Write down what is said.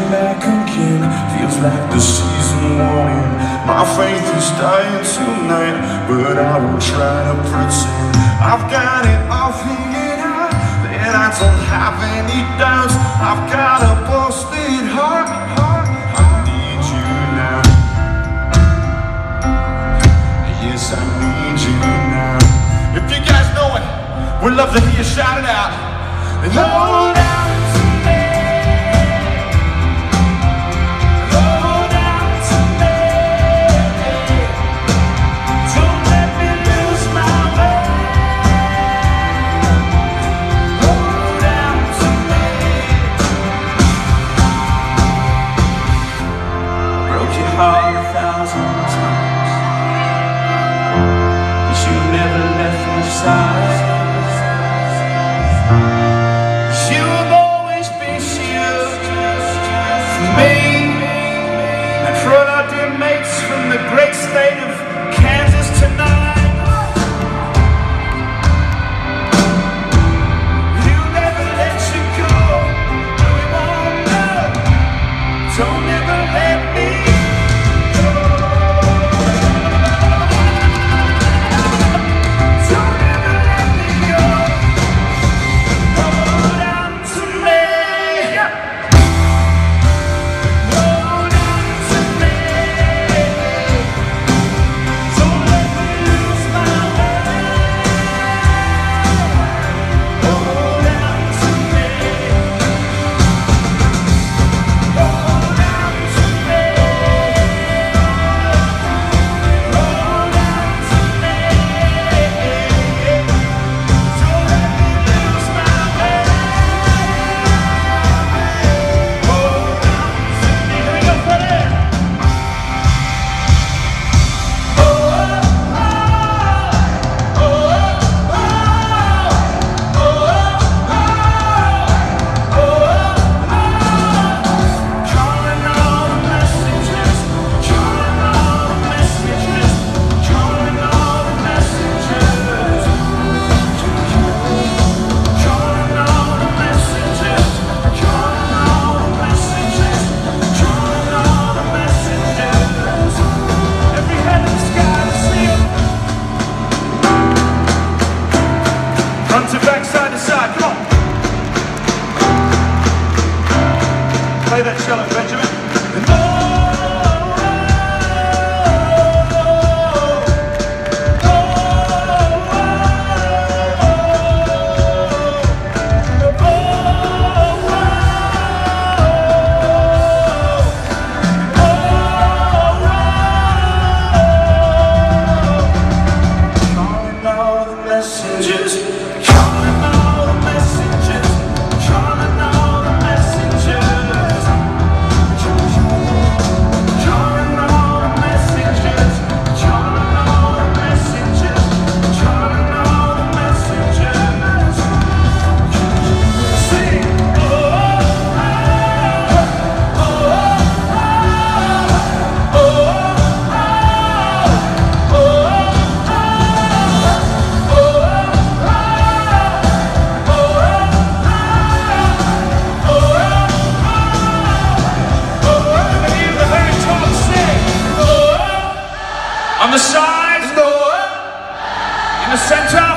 back again. Feels like the season won't end. My faith is dying tonight, but I will try to pretend I've got it all figured out, that I don't have any doubts. I've got a busted heart. I need you now. Yes, I need you now. If you guys know it, we'd love to hear you shout it out. And hold on to me. Hold on to me. Don't let me lose my way. Hold on to me. I broke your heart 1,000 times, but you never left my side. You'll always be here for me and for all our dear mates from the great state of Kansas tonight. He'll never let you go, no he won't, no. Don't ever let me go. Don't ever let me go. Hold on to me. Hold on to me. Don't let me lose my way. Hold on to me. Hold on to me. Hold on to me. Don't let me lose my way. Hold on to me. Here we go, Freddie. Oh, oh, oh, oh, oh, oh, oh, calling all the messages, calling all the messages, calling all the messages, calling all the messages, calling all the messages, calling all the messages. Every head in the sky to see 'em. Front to back, side to side, come on. Play that cello, Benjamin. And oh, calling all the messages, calling all the messages, calling all the messages, calling all the messages, calling all the messages, calling all the messages. Sing, oh, oh, oh, oh, oh, on the side, in the center.